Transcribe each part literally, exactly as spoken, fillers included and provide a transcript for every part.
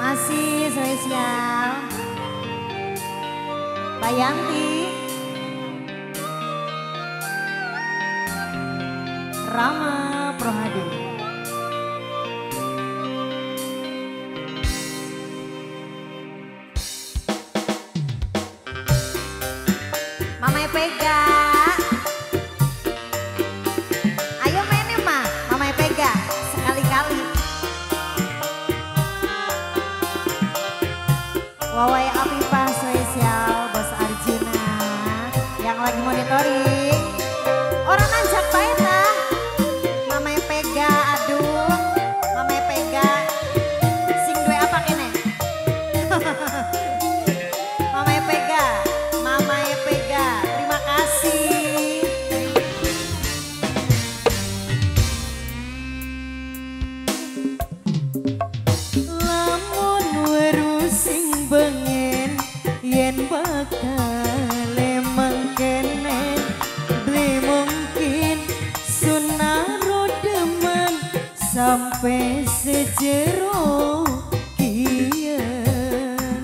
Masih spesial Bayanti Rama Prohadi. Mama Pega, ayo mainin mah, Mama Pega sekali-kali. Wawai Apipah spesial Bos Arjuna yang lagi monitoring. Orang nanjak baik nah, Mama Pega, aduh, Mama Pega, sing dua apa kene? Mama Pega, Mama Pega, terima kasih. Lamun weru sing bengen yen bakal emang kene beli mungkin sunaro demen sampai sejero kian.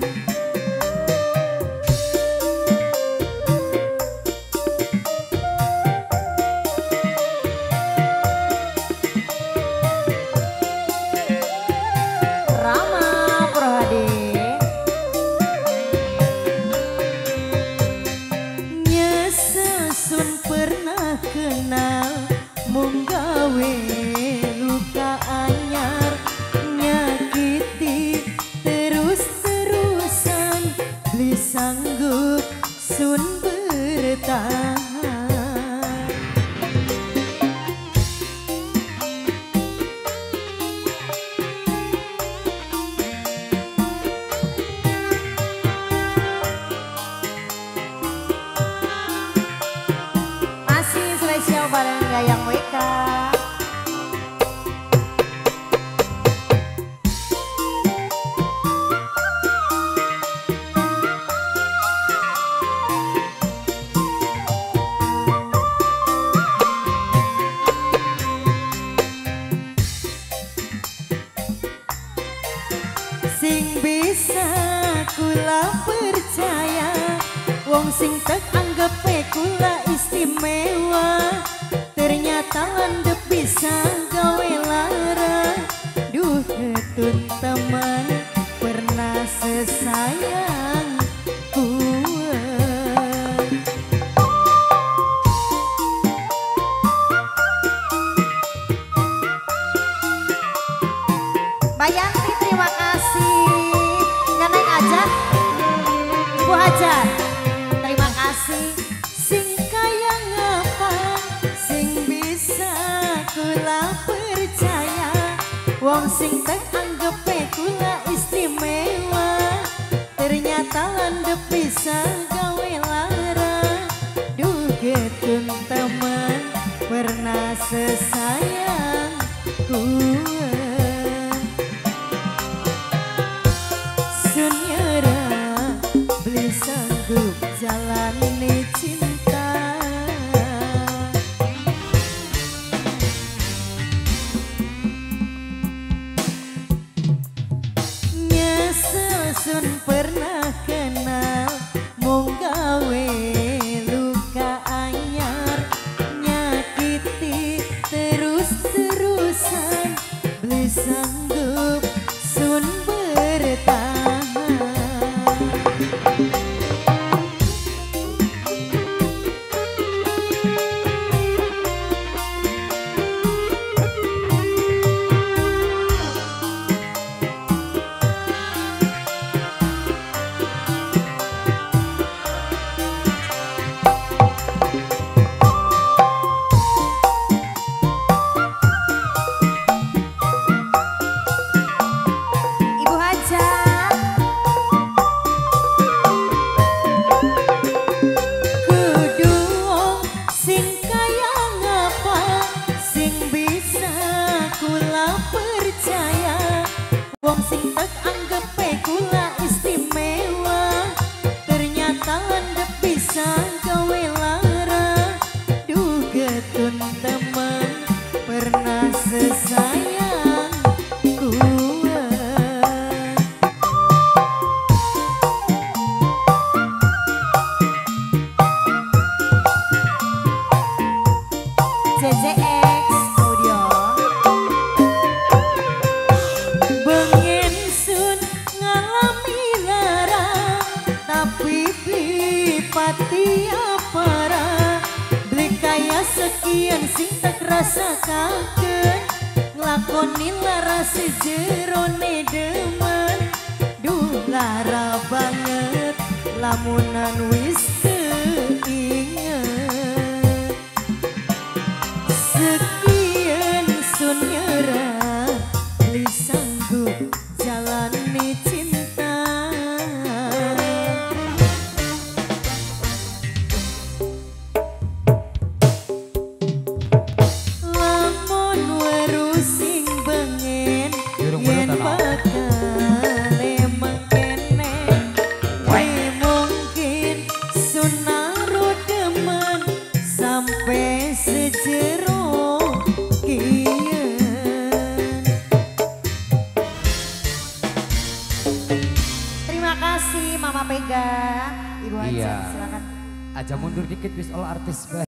Rama Prohadi nyesel sun pernah kenal mung gawe luka anyar nyakiti terus-terusan beli sanggup sun bertahan. Masih spesial bareng Gayang W K. Sing bisa kula percaya, wong sing tek anggap kula istimewa, ternyata landep bisa gawe lara. Duh ketun teman pernah sesayang kuat. Bayanti terima kasih. Neneng Ajat, Ibu Hajat, terima kasih. Sing kaya ngapa, sing bisa kula percaya, wong sing tek anggap kula istimewa, ternyata landep bisa gawe lara. Duh getun teman pernah sesayang kuat. Sunyera beli sanggup jalani cinta. Nyesel sun pernah kenal mung gawe luka anyar nyakiti terus-terusan beli sanggup sun bertahan. sekian sing tak rasakan nglakoni laras jerone demen duh lara banget lamunan wis keinget sekian sun nyerah li sanggup jalani cinta lamun weru sing bengen yen bakal emang kene we mungkin sunaru demen sampai sejero kian. Terima kasih Mama Pega, Ibu Haja, Iya. silakan. Aja mundur dikit wis all artis.